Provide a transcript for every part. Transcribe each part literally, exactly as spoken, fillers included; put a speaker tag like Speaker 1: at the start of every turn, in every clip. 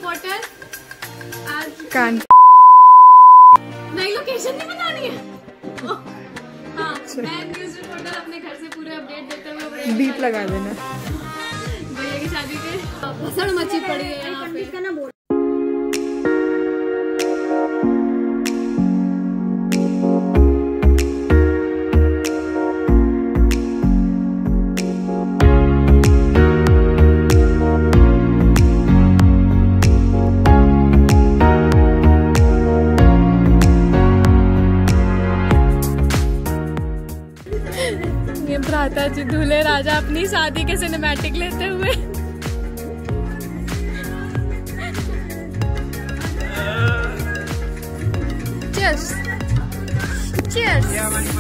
Speaker 1: Reporter आज
Speaker 2: कान
Speaker 1: नई location नहीं बतानी है। हाँ, मैं न्यूज रिपोर्टर अपने घर से पूरे अपडेट देते हुए
Speaker 2: बीप लगा देना।
Speaker 1: भैया की शादी पे भसड़ मची पड़ी है यहाँ पे। भ्राता जी दूल्हे राजा अपनी शादी के सिनेमैटिक लेते हुए। Cheers. Cheers.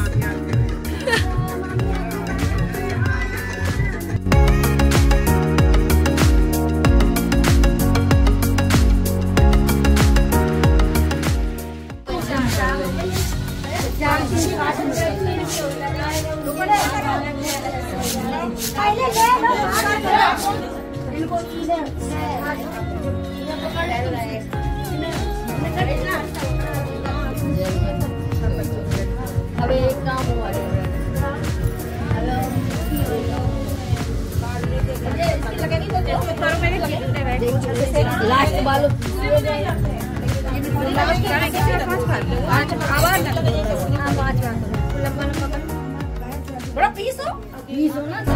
Speaker 1: अब एक काम हुआ लास्ट बाल बड़ा पीस हो पीस हो ना।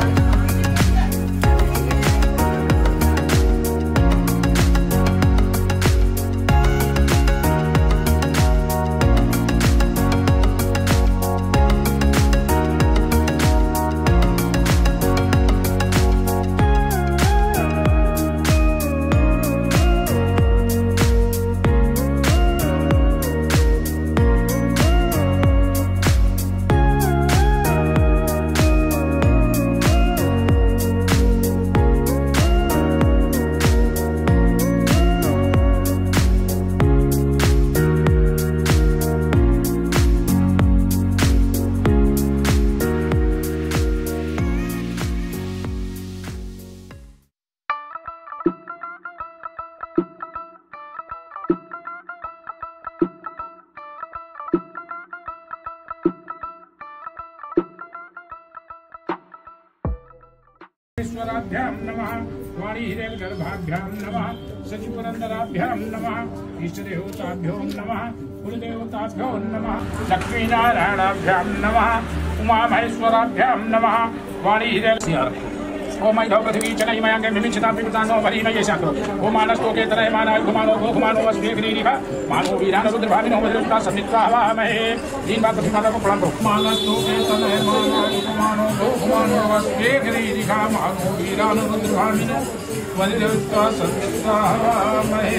Speaker 3: ईश्वराभ्यां नमः वाणीहिरण्यगर्भाभ्यां नमः सचिपुरन्दराभ्यां नमः इष्टदेवताभ्यो नमः कुलदेवताभ्यो नमः लक्ष्मीनारायणाभ्यां नमः उमामहेश्वराभ्यां नमः वाणीहिरण्य ओम ऐधौ पृथ्वी चलै मयांगे मिमिच्छता पिबतानो भरीम येषाक्रो ओम मानस्तोके तरय मानाय घुमानो गो घुमानो वस्वेग्रीरिभ मानो वीरानो रुद्रभाविनो वज्रष्टा सन्नित्वा हवामहे दीन बात प्रतिमाता को प्रणाम करो मानस्तोके तरय मानाय घुमानो गो घुमानो वस्वेग्रीरिभ मानो वीरानो रुद्रभाविनो वज्रष्टा सन्नित्वा हवामहे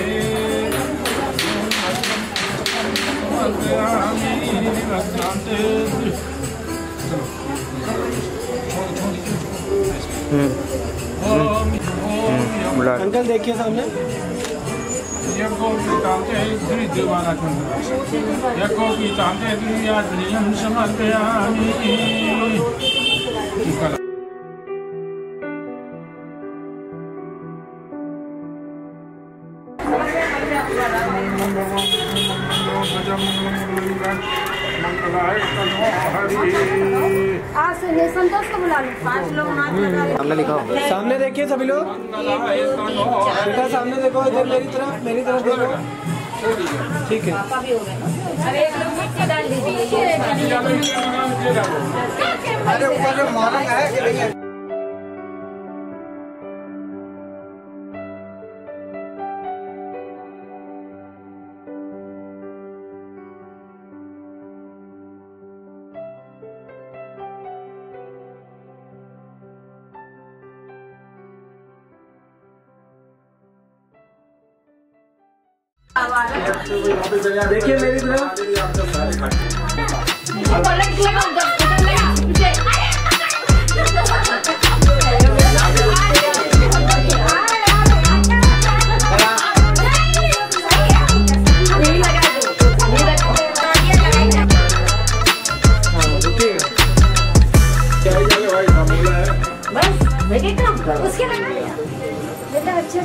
Speaker 4: अंकल देखिए सामने
Speaker 3: यको गीतांते द्विजवाना यको गीतांते द्वियाद्रियं समर्पयामि।
Speaker 1: संतोष को बुला लो, पांच लोग
Speaker 4: सामने लिखा हो। सामने देखिए सभी लोग, बेटा सामने देखो, इधर मेरी तरफ मेरी तरफ देखो। ठीक है,
Speaker 1: अरे एक लोग मिक्स डाल दीजिए।
Speaker 4: अरे ऊपर जो मॉडल है कि नहीं है?
Speaker 5: देखिए मेरी तरफ
Speaker 1: उसके बेटा अच्छे से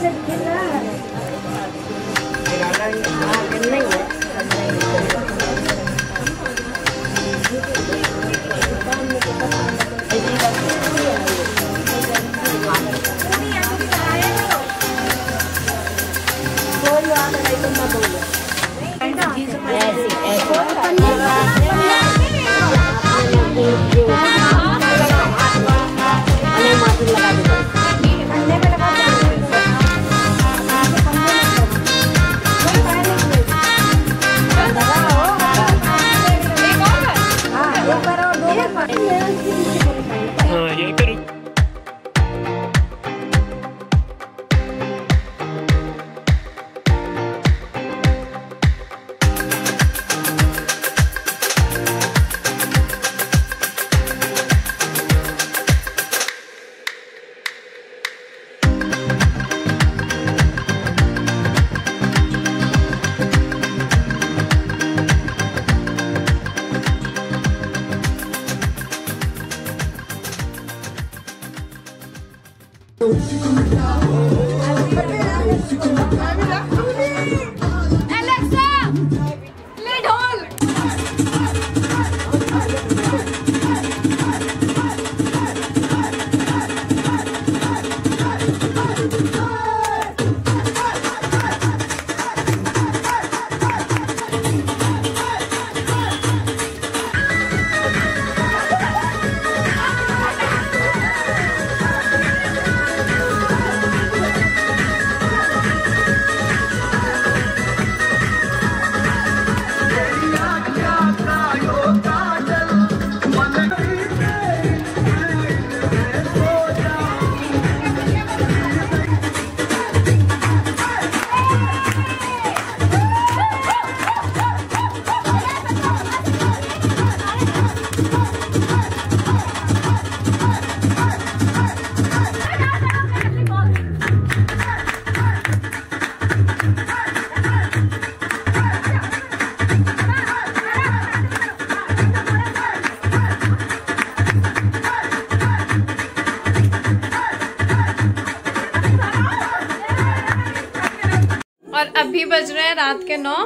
Speaker 1: और अभी बज रहे हैं रात के नौ।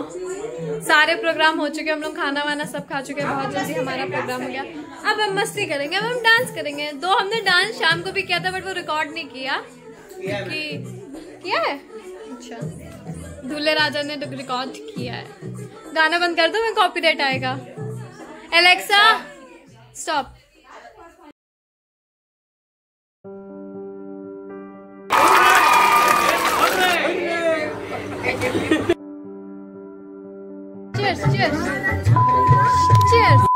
Speaker 1: सारे प्रोग्राम हो चुके, हम लोग खाना वाना सब खा चुके हैं, बहुत जल्दी हमारा प्रोग्राम हो गया। अब हम मस्ती करेंगे, अब हम डांस करेंगे। दो हमने डांस शाम को भी किया था बट वो रिकॉर्ड नहीं किया क्योंकि किया है। अच्छा, दूल्हे राजा ने रिकॉर्ड किया है। गाना बंद कर दो, मैं कॉपीराइट आएगा। Alexa stop. Cheers, cheers, cheers.